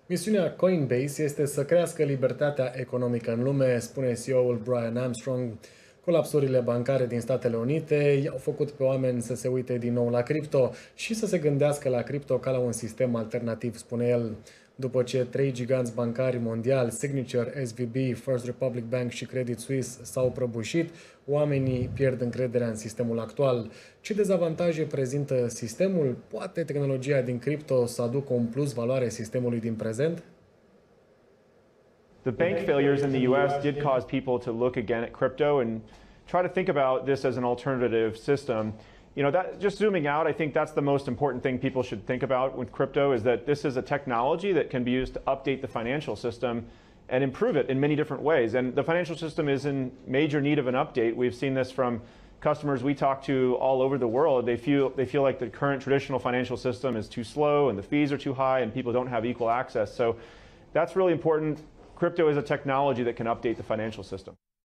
Misiunea Coinbase este să crească libertatea economică în lume, spune CEO-ul Brian Armstrong. Colapsurile bancare din Statele Unite i-au făcut pe oameni să se uite din nou la cripto și să se gândească la cripto ca la un sistem alternativ, spune el. După ce trei giganți bancari mondiali, Signature, SVB, First Republic Bank și Credit Suisse, s-au prăbușit, oamenii pierd încrederea în sistemul actual. Ce dezavantaje prezintă sistemul? Poate tehnologia din cripto să aducă un plus valoare sistemului din prezent? The bank failures in the US did cause people to look again at crypto and try to think about this as an alternative system. You know, that just zooming out, I think that's the most important thing people should think about with crypto is that this is a technology that can be used to update the financial system and improve it in many different ways. And the financial system is in major need of an update. We've seen this from customers we talk to all over the world. They feel like the current traditional financial system is too slow and the fees are too high and people don't have equal access. So that's really important. Crypto is a technology that can update the financial system.